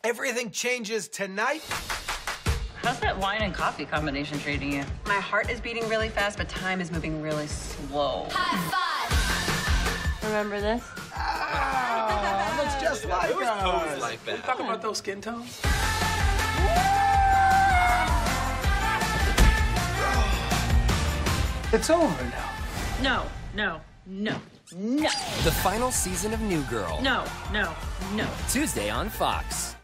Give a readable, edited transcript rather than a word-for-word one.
Everything changes tonight. How's that wine and coffee combination treating you? My heart is beating really fast, but time is moving really slow. High five! Remember this? Looks just like us. Like that. Talk about those skin tones. It's over now. No, no, no, no. The final season of New Girl. No, no, no. Tuesday on Fox.